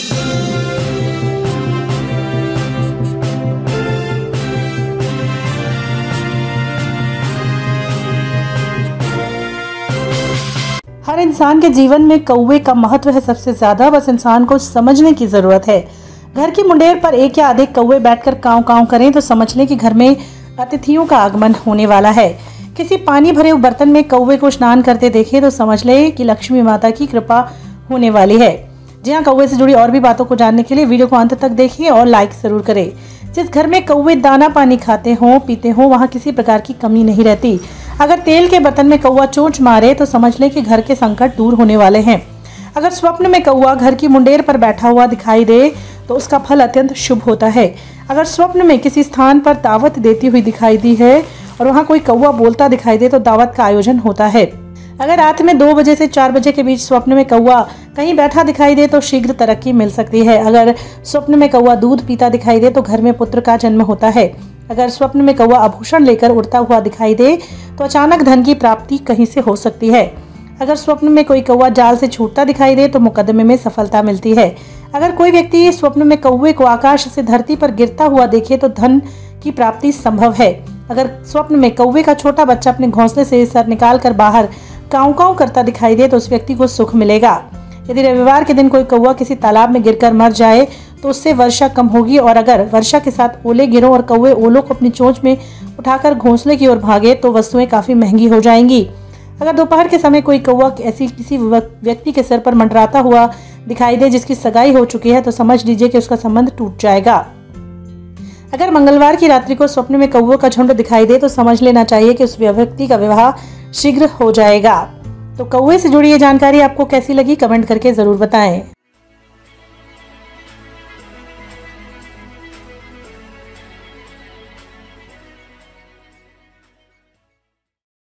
हर इंसान के जीवन में कौवे का महत्व है सबसे ज्यादा, बस इंसान को समझने की जरूरत है। घर की मुंडेर पर एक या अधिक कौवे बैठकर कांव कांव करें तो समझ लें कि घर में अतिथियों का आगमन होने वाला है। किसी पानी भरे बर्तन में कौवे को स्नान करते देखें तो समझ लें कि लक्ष्मी माता की कृपा होने वाली है। जी हाँ, कौवे से जुड़ी और भी बातों को जानने के लिए वीडियो को अंत तक देखिए और लाइक जरूर करें। जिस घर में कौवे दाना पानी खाते हों पीते हों वहाँ किसी प्रकार की कमी नहीं रहती। अगर तेल के बर्तन में कौवा चोंच मारे तो समझ लें कि घर के संकट दूर होने वाले हैं। अगर स्वप्न में कौवा घर की मुंडेर पर बैठा हुआ दिखाई दे तो उसका फल अत्यंत शुभ होता है। अगर स्वप्न में किसी स्थान पर दावत देती हुई दिखाई दी है और वहाँ कोई कौवा बोलता दिखाई दे तो दावत का आयोजन होता है। अगर रात में 2 बजे से 4 बजे के बीच स्वप्न में कौवा कहीं बैठा दिखाई दे तो शीघ्र तरक्की मिल सकती है। अगर स्वप्न में कौवा दूध पीता दिखाई दे तो घर में पुत्र का जन्म होता है। अगर स्वप्न में कौवा आभूषण लेकर उड़ता हुआ दिखाई दे तो अचानक धन की प्राप्ति कहीं से हो सकती है। अगर स्वप्न में कोई कौवा जाल से छूटता दिखाई दे तो मुकदमे में सफलता मिलती है। अगर कोई व्यक्ति स्वप्न में कौवे को आकाश से धरती पर गिरता हुआ देखे तो धन की प्राप्ति संभव है। अगर स्वप्न में कौवे का छोटा बच्चा अपने घोंसले से सर निकाल कर बाहर काँव काँव करता दिखाई दे तो उस व्यक्ति को सुख मिलेगा। यदि रविवार के दिन कोई कौवा किसी तालाब में गिरकर मर जाए तो उससे वर्षा कम होगी और अगर वर्षा के साथ ओले गिरों और कौवे ओलों को अपनी चोंच में उठाकर घोंसले की ओर भागे तो वस्तुएं काफी महंगी हो जाएंगी। अगर दोपहर के समय कोई कौवा ऐसी किसी व्यक्ति के सर पर मंडराता हुआ दिखाई दे जिसकी सगाई हो चुकी है तो समझ लीजिए कि उसका संबंध टूट जाएगा। अगर मंगलवार की रात्रि को स्वप्न में कौवों का झुंड दिखाई दे तो समझ लेना चाहिए कि उस व्यक्ति का विवाह शीघ्र हो जाएगा। तो कौवे से जुड़ी ये जानकारी आपको कैसी लगी कमेंट करके जरूर बताएं।